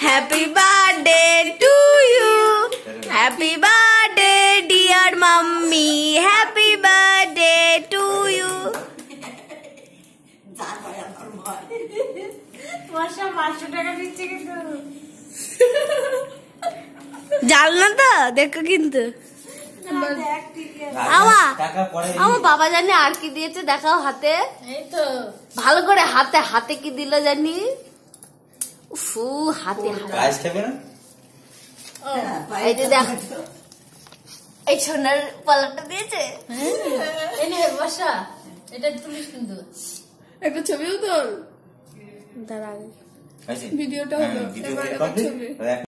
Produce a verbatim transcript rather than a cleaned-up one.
Happy birthday to you. Happy birthday dear mummy. Happy birthday to you. বর্ষা পাঁচশো টাকা দিচ্ছে কিন্তু জাল না তো দেখো কিন্তু আমার বাবা জানি আর কি দিয়েছে দেখাও হাতে। এই তো ভালো করে হাতে হাতে কি দিল জানি। ফু হাতে এই যে দেখ এই সোনার পালাটা দিয়েছে। বর্ষা এটা তুলিস কিন্তু একটা ছবিও তোর দাঁড়া ভিডিওটা হলো।